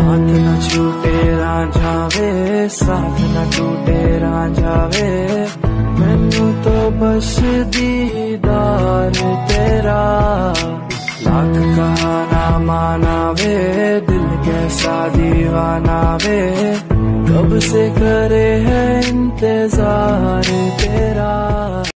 हाथ न छूटे रांझा वे, साथ न टूटे रांझा वे, मैनू तो बस दीदार तेरा। लाख कहा ना माना वे, दिल कैसा दीवाना वे, कब से करे है इंतजार तेरा।